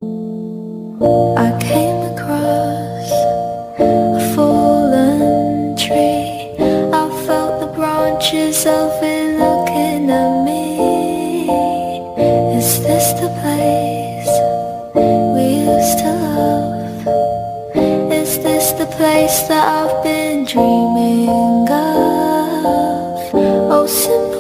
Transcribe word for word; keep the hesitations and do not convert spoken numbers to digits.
I came across a fallen tree. I felt the branches of it looking at me. Is this the place we used to love? Is this the place that I've been dreaming of? Oh,